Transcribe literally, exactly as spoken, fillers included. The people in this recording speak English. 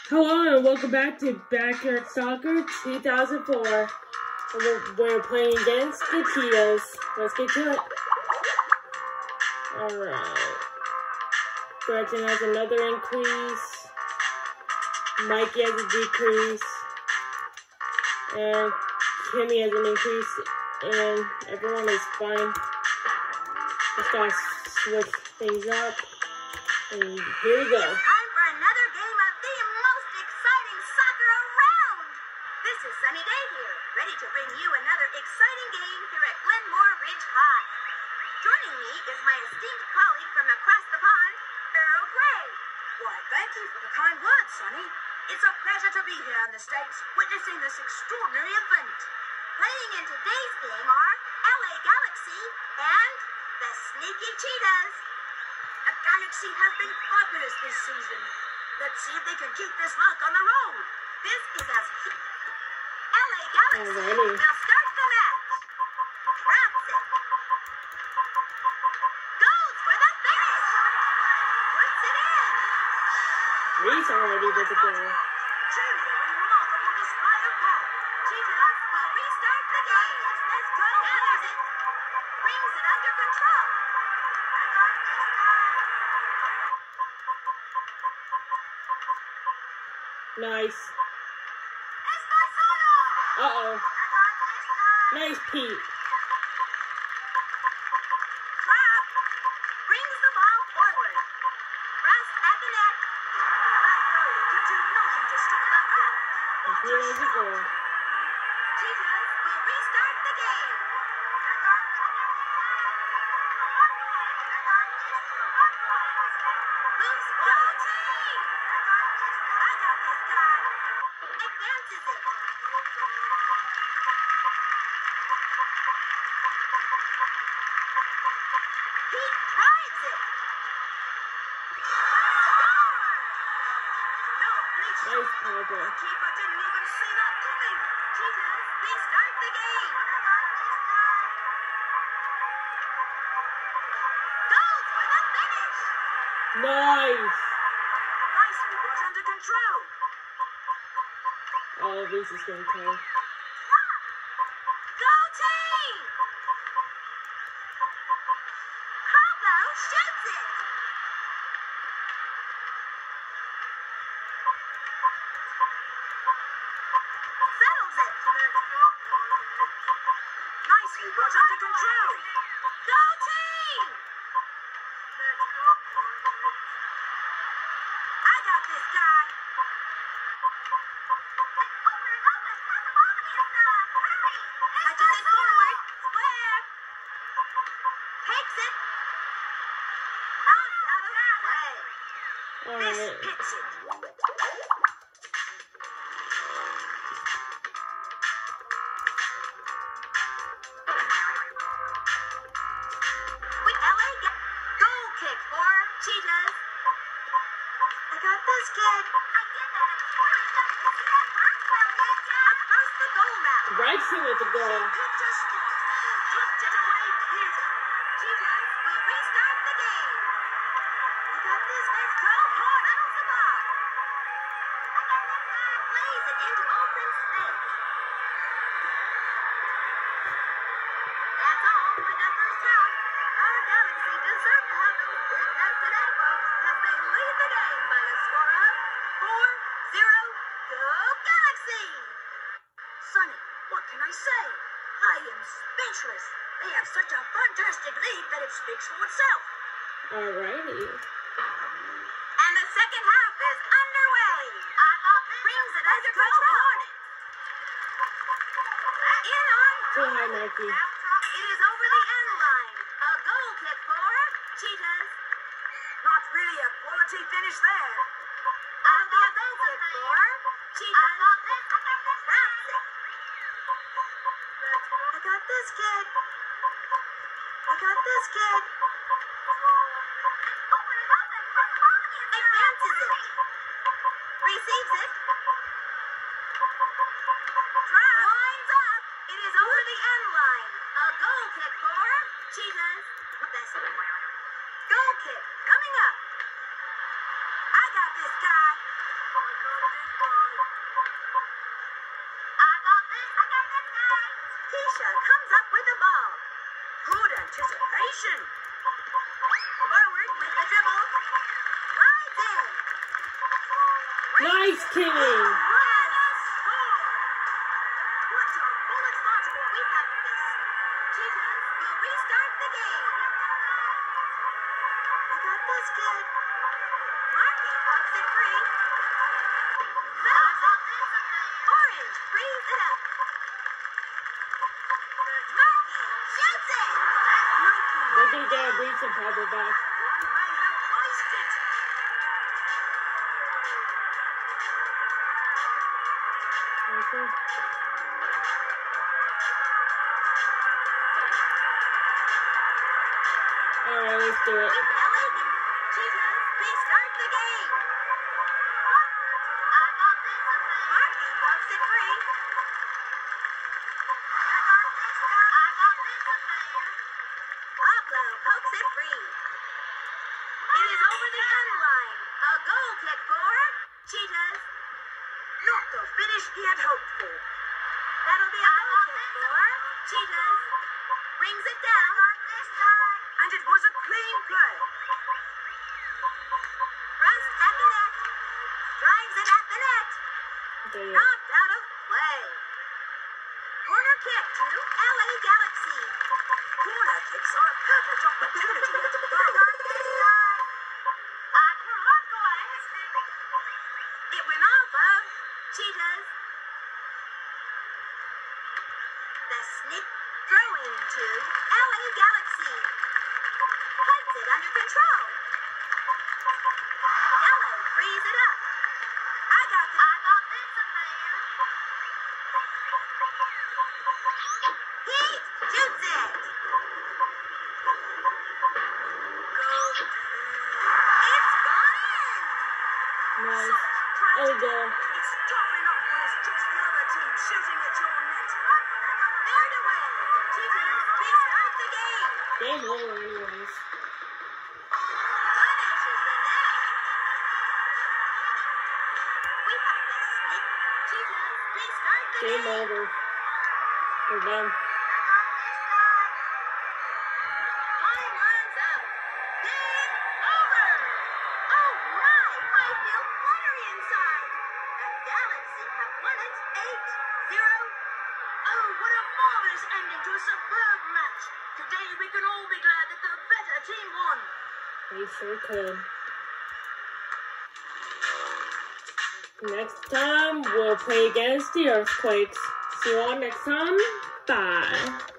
Hello and welcome back to Backyard Soccer two thousand four. We're, we're playing against the Cheetahs. Let's get to it. Alright. Gretchen has another increase. Mikey has a decrease. And Kimmy has an increase. And everyone is fine. Just gotta switch things up. And here we go. Sunny day here, ready to bring you another exciting game here at Glenmore Ridge High. Joining me is my esteemed colleague from across the pond, Earl Grey. Why, thank you for the kind words, Sonny. It's a pleasure to be here in the States, witnessing this extraordinary event. Playing in today's game are L A Galaxy and the Sneaky Cheetahs. The Galaxy have been fabulous this season. Let's see if they can keep this luck on the road. This is a... L A Galaxy Alrighty. will start the match. Traps it. Goes for the finish. Puts it in. Reese already with the goal. Truly a remarkable display of power. Cheetahs will restart the game. Let's go. Gathers it. Brings it under control. Nice. Uh-oh. Nice Pete. Trap brings the ball forward. Press at the net. That goal could do nothing to stop that run. And here is the goal. Cheetahs will restart the game. Moves forward. Team! I got this guy. Advances it. He drives it. No, please. Nice power The ball. keeper didn't even see that coming. Cheetahs restart the game. Goes for the finish. Nice. Nicely brought under control. Oh, Reese is going to play. Go team! Pablo shoots it. Settles it. Nicely brought under control. Go team! I got this guy. Touches it forward. Square. Takes it. Knocks out of play. This Alright. hits it. With L A Ga- goal kick for Cheetahs. I got this kid. I did that. Across the goal mouth. Gregson with the goal. Picked a spot and tucked it away beautifully. Cheetahs will restart the game. I got this. Let's go hard. Settles the ball. I got this guy. Plays it into open space. That's all for the first half. Our Galaxy deserve to have those big nets today, folks, as they lead the game by a score of four zero. Go Galaxy! Sonny, what can I say? I am speechless. They have such a fantastic lead that it speaks for itself. Alrighty. And the second half is underway. Brings it under control. In on. Too high, Mikey. It is over the end line. A goal kick for Cheetahs. Not really a quality finish there. That'll be a goal kick for Cheetahs. Wraps it. I got this kid. I got this kid. Advances it. Receives it. Winds up. It is over the end line. A goal kick for Cheetahs. Best goal kick coming up. I got this guy. anticipation. Forward with the dribble. Rides in. Nice killing. What a score! What a bullet launch will we have this? Cheetahs will restart the game. You got this, kid. Marky pops it free. Orange frees it up. Marky shoots it. Marky They're gonna get a reach and pop it back. one may have iced it. Okay. Alright, let's do it. With Ellie, Cheetahs restart the game. I got this. Marky pops it free. I got this. I got this. Pablo pokes it free. It is over the end line. A goal kick for Cheetahs. Not the finish he had hoped for. That'll be a goal kick for Cheetahs. Brings it down. And it was a clean play. Runs at the net. Drives it at the net. Okay, yeah. Knocked out of play. Corner kick to L A Galaxy. Corner kicks are a perfect opportunity to throw on this side. I can walk away. It went off of Cheetahs. The snip throwing to L A Galaxy. Puts it under control. Yellow frees it up. I got this. I got this man. Heat shoots it. Goal. It's gone in. Nice. There we go. It's tough enough when it's just the other team shooting at your net. Third away. Cheetahs restart the game. Game over anyways. Punishes the net. We have the snip. Cheetahs restart the Game game. over. We're done. Time runs out. Game over. Oh my, I feel fluttery inside. The Galaxy have won it eight zero. Oh, what a marvelous ending to a superb match. Today we can all be glad that the better team won. We sure could. Next time, we'll play against the Earthquakes. See you all next time. Bye.